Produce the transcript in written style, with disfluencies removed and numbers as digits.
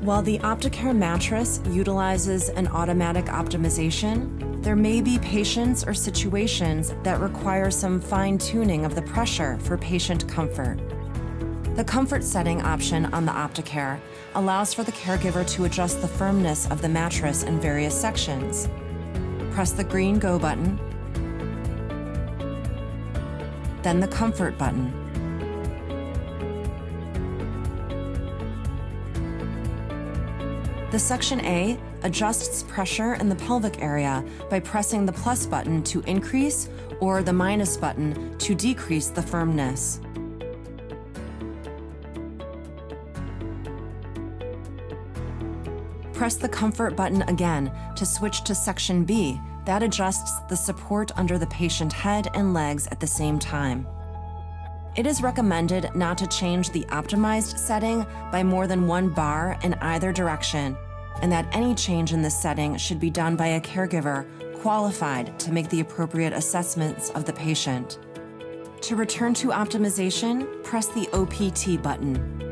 While the Opticare mattress utilizes an automatic optimization, there may be patients or situations that require some fine-tuning of the pressure for patient comfort. The comfort setting option on the Opticare allows for the caregiver to adjust the firmness of the mattress in various sections. Press the green Go button, then the Comfort button. The Section A adjusts pressure in the pelvic area by pressing the plus button to increase or the minus button to decrease the firmness. Press the Comfort button again to switch to Section B. That adjusts the support under the patient head and legs at the same time. It is recommended not to change the optimized setting by more than 1 bar in either direction, and that any change in this setting should be done by a caregiver qualified to make the appropriate assessments of the patient. To return to optimization, press the OPT button.